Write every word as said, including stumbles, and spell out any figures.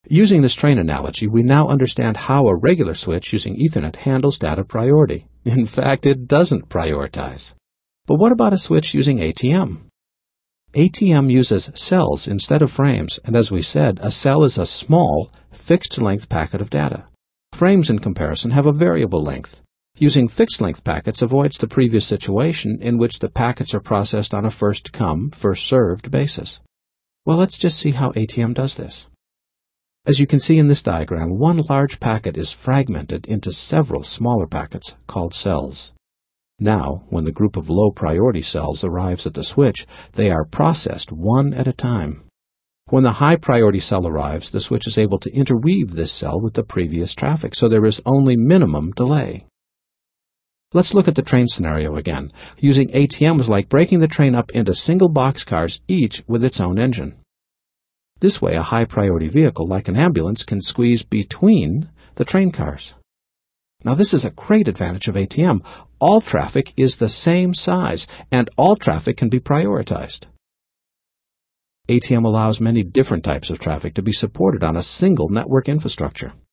Using this train analogy, we now understand how a regular switch using Ethernet handles data priority. In fact, it doesn't prioritize. But what about a switch using A T M? A T M uses cells instead of frames, and as we said, a cell is a small, fixed-length packet of data. Frames, in comparison, have a variable length. Using fixed-length packets avoids the previous situation in which the packets are processed on a first-come, first-served basis. Well, let's just see how A T M does this. As you can see in this diagram, one large packet is fragmented into several smaller packets called cells. Now, when the group of low-priority cells arrives at the switch, they are processed one at a time. When the high-priority cell arrives, the switch is able to interweave this cell with the previous traffic, so there is only minimum delay. Let's look at the train scenario again. Using A T M is like breaking the train up into single boxcars, each with its own engine. This way, a high-priority vehicle, like an ambulance, can squeeze between the train cars. Now, this is a great advantage of A T M. All traffic is the same size, and all traffic can be prioritized. A T M allows many different types of traffic to be supported on a single network infrastructure.